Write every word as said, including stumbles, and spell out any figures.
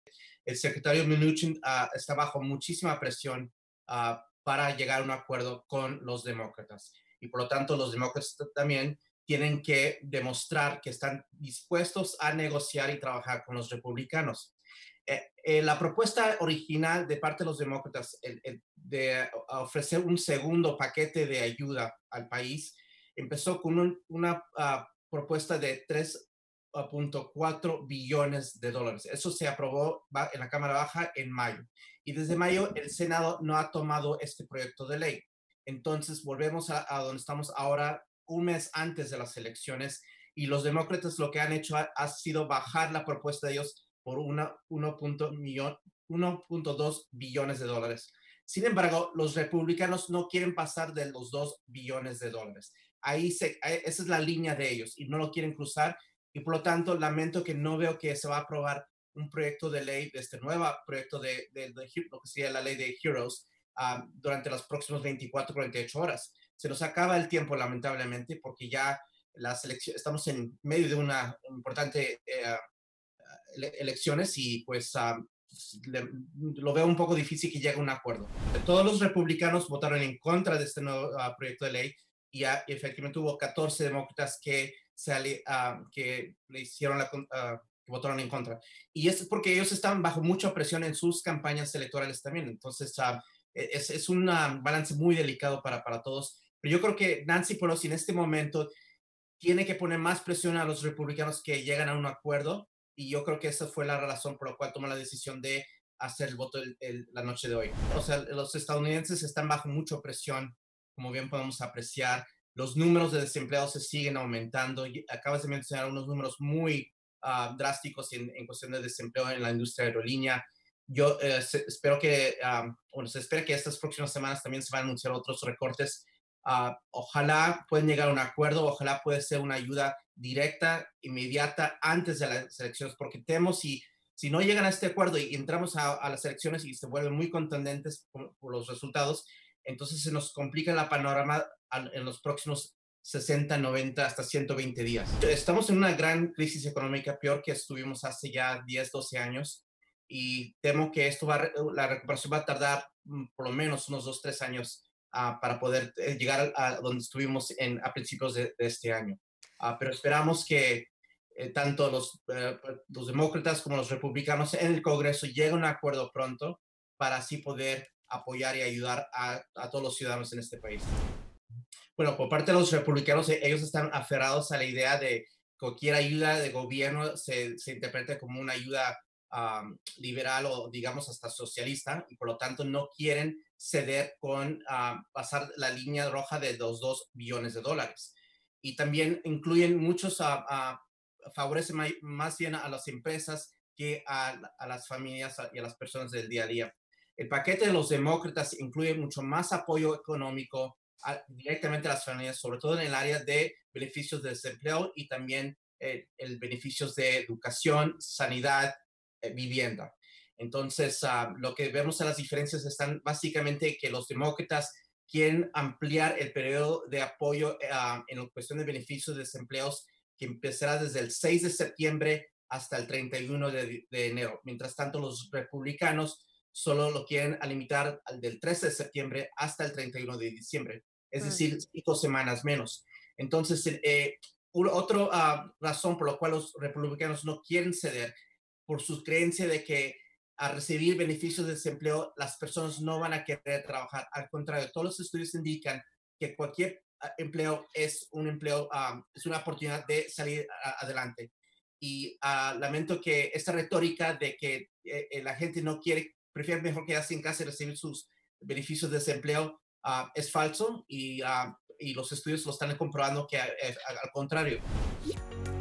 El secretario Mnuchin uh, está bajo muchísima presión uh, para llegar a un acuerdo con los demócratas. Y por lo tanto, los demócratas también tienen que demostrar que están dispuestos a negociar y trabajar con los republicanos. Eh, eh, la propuesta original de parte de los demócratas el, el, de ofrecer un segundo paquete de ayuda al país empezó con un, una uh, propuesta de tres punto cuatro billones de dólares. Eso se aprobó en la Cámara Baja en mayo. Y desde mayo el Senado no ha tomado este proyecto de ley. Entonces volvemos a, a donde estamos ahora, un mes antes de las elecciones, y los demócratas lo que han hecho ha, ha sido bajar la propuesta de ellos por uno punto dos billones de dólares. Sin embargo, los republicanos no quieren pasar de los dos billones de dólares. Ahí se, esa es la línea de ellos y no lo quieren cruzar. Y por lo tanto, lamento que no veo que se va a aprobar un proyecto de ley, de este nuevo proyecto de, de, de lo que sería la ley de Heroes, um, durante las próximas veinticuatro, cuarenta y ocho horas. Se nos acaba el tiempo, lamentablemente, porque ya las elecciones, estamos en medio de una importante eh, elecciones y pues um, le, lo veo un poco difícil que llegue a un acuerdo. Todos los republicanos votaron en contra de este nuevo uh, proyecto de ley y uh, efectivamente hubo catorce demócratas que Se, uh, que le hicieron la, uh, que votaron en contra. Y es porque ellos están bajo mucha presión en sus campañas electorales también. Entonces, uh, es, es un uh, balance muy delicado para, para todos. Pero yo creo que Nancy Pelosi en este momento tiene que poner más presión a los republicanos que llegan a un acuerdo. Y yo creo que esa fue la razón por la cual tomó la decisión de hacer el voto el, el, la noche de hoy. O sea, los estadounidenses están bajo mucha presión, como bien podemos apreciar. Los números de desempleados se siguen aumentando. Acabas de mencionar unos números muy uh, drásticos en, en cuestión de desempleo en la industria aerolínea. Yo eh, se, espero que, um, bueno, se espera que estas próximas semanas también se van a anunciar otros recortes. Uh, ojalá puedan llegar a un acuerdo, ojalá pueda ser una ayuda directa, inmediata, antes de las elecciones, porque temo si, si no llegan a este acuerdo y entramos a, a las elecciones y se vuelven muy contundentes por, por los resultados, entonces se nos complica la panorama en los próximos sesenta, noventa, hasta ciento veinte días. Estamos en una gran crisis económica, peor que estuvimos hace ya diez, doce años, y temo que esto va, la recuperación va a tardar por lo menos unos dos, tres años uh, para poder llegar a, a donde estuvimos en, a principios de, de este año. Uh, pero esperamos que eh, tanto los, eh, los demócratas como los republicanos en el Congreso lleguen a un acuerdo pronto para así poder apoyar y ayudar a, a todos los ciudadanos en este país. Bueno, por parte de los republicanos, ellos están aferrados a la idea de cualquier ayuda de gobierno se, se interprete como una ayuda um, liberal o digamos hasta socialista y por lo tanto no quieren ceder con uh, pasar la línea roja de los dos billones de dólares. Y también incluyen muchos, uh, uh, favorecen más bien a las empresas que a, a las familias y a las personas del día a día. El paquete de los demócratas incluye mucho más apoyo económico a, directamente a las familias, sobre todo en el área de beneficios de desempleo y también eh, el beneficios de educación, sanidad, eh, vivienda. Entonces, uh, lo que vemos en las diferencias están básicamente que los demócratas quieren ampliar el periodo de apoyo uh, en cuestión de beneficios de desempleos que empezará desde el seis de septiembre hasta el treinta y uno de, de enero. Mientras tanto, los republicanos solo lo quieren limitar al del trece de septiembre hasta el treinta y uno de diciembre, es decir, cinco semanas menos. Entonces, eh, otra uh, razón por la cual los republicanos no quieren ceder por su creencia de que a recibir beneficios de desempleo las personas no van a querer trabajar. Al contrario, todos los estudios indican que cualquier uh, empleo es un empleo, um, es una oportunidad de salir uh, adelante. Y uh, lamento que esta retórica de que eh, la gente no quiere, prefiere mejor quedarse en casa y recibir sus beneficios de desempleo, uh, es falso y, uh, y los estudios lo están comprobando que uh, al contrario.